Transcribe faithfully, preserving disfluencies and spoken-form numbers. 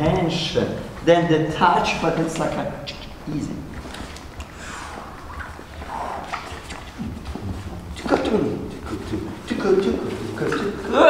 tension. Then the touch, but it's like a easy. Good.